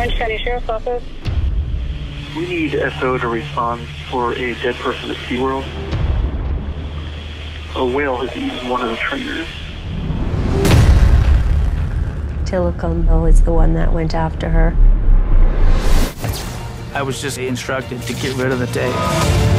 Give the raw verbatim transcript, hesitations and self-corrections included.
Orange County Sheriff's Office. We need S O to respond for a dead person at SeaWorld. A whale has eaten one of the trainers. Tilikum is the one that went after her. I was just instructed to get rid of the tape.